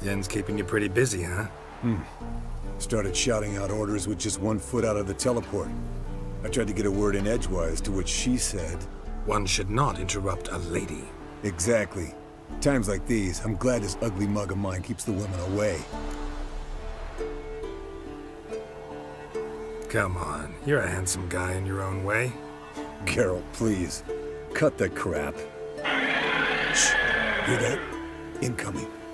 Yen's keeping you pretty busy, huh? Started shouting out orders with just 1 foot out of the teleport. I tried to get a word in edgewise, to which she said... One should not interrupt a lady. Exactly. Times like these, I'm glad this ugly mug of mine keeps the women away. Come on, you're a handsome guy in your own way. Geralt, please. Cut the crap. Shh. Hear that? Incoming.